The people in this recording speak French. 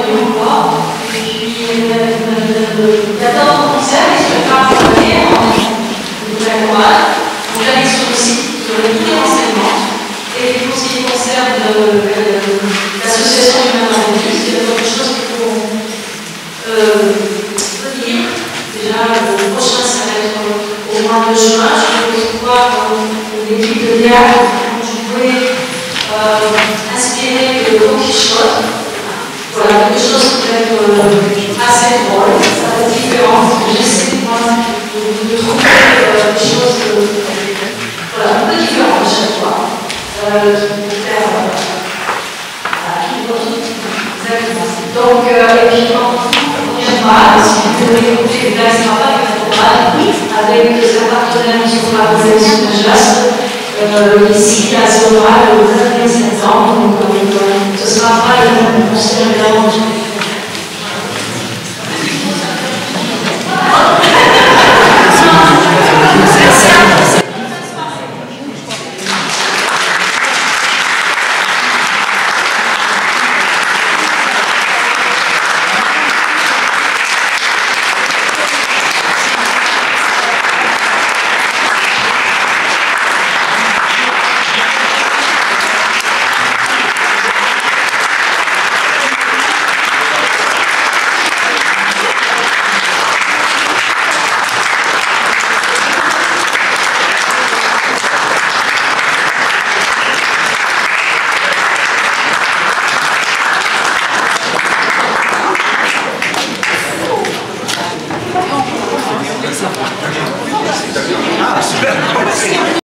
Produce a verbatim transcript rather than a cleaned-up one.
réunions encore. Et puis, il y a d'autres concerts qui se préparent pour l'année en nouvelle chorale. Donc, allez sur le site, sur tous les renseignements. Et pour ce qui concerne l'association Humaine en Vénus, il y a d'autres choses qu'il faut dire. Déjà, le prochain, ça va être au mois de juin. Je vais pouvoir l'équipe de théâtre jouer, euh, inspiré de Don Quichotte. Voilà, quelque chose qui peut être euh, assez drôle, ça va être différent, parce que j'essaie moi de, de trouver euh, des choses euh, voilà, un peu différentes à chaque fois. Euh, pour faire euh, donc, euh, et puis on reviendra, si vous voulez écouter, là, ce sera pas avec un partenaire qui sont la réalisation de Jas, ici à Zéoral, le vingt-cinq septembre, donc euh, ce sera pas le concert évidemment.